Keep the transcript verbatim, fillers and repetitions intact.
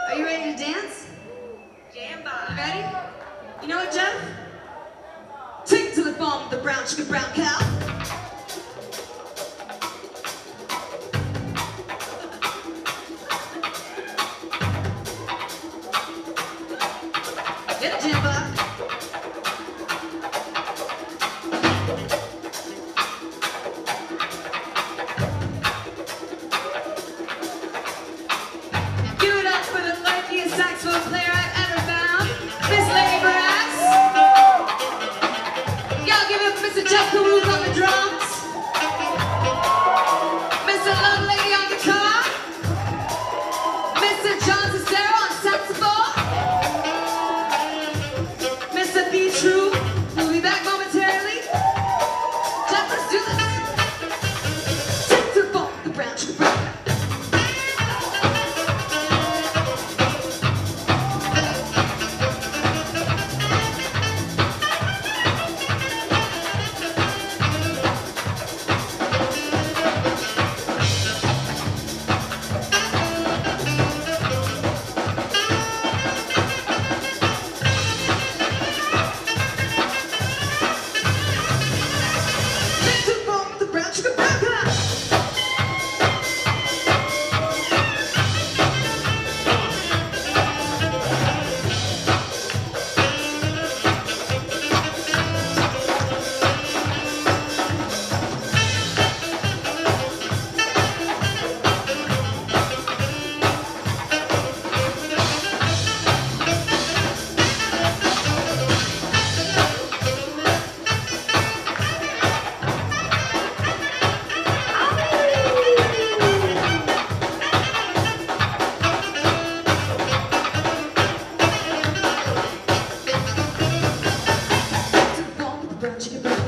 Are you ready to dance? Jambando. Ready? You know what, Jeff? Take to the farm with the brown sugar brown cow. Get it, Jamba. Give it up for the luckiest saxophone player I've ever found, Miss Lady Brass. Y'all give it up for Mister Jeff Caruth on the drums, Mister Love Lady on guitar, Mister John Cicero on saxophone, Mister B. True, who'll be back momentarily. Jeff, let's do this. Take to the phone, the brown sugar brown. Chicken